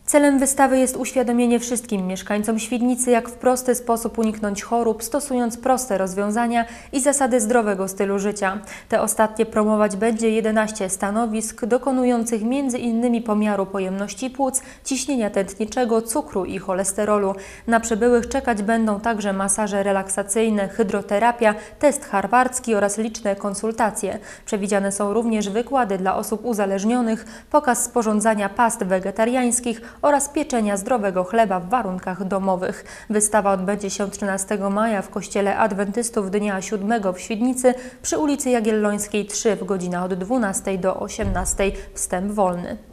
Celem wystawy jest uświadomienie wszystkim mieszkańcom Świdnicy, jak w prosty sposób uniknąć chorób, stosując proste rozwiązania i zasady zdrowego stylu życia. Te ostatnie promować będzie 11 stanowisk dokonujących m.in. pomiaru pojemności płuc, ciśnienia tętniczego, cukru i cholesterolu. Na przybyłych czekać będą także masaże relaksacyjne, hydroterapia, test harwardzki oraz liczne konsultacje. Przewidziane są również wykłady dla osób uzależnionych, pokaz sporządzania past wegetariańskich oraz pieczenia zdrowego chleba w warunkach domowych. Wystawa odbędzie się 13 maja w Kościele Adwentystów Dnia Siódmego w Świdnicy przy ulicy Jagiellońskiej 3 w godzinach od 12 do 18. Wstęp wolny.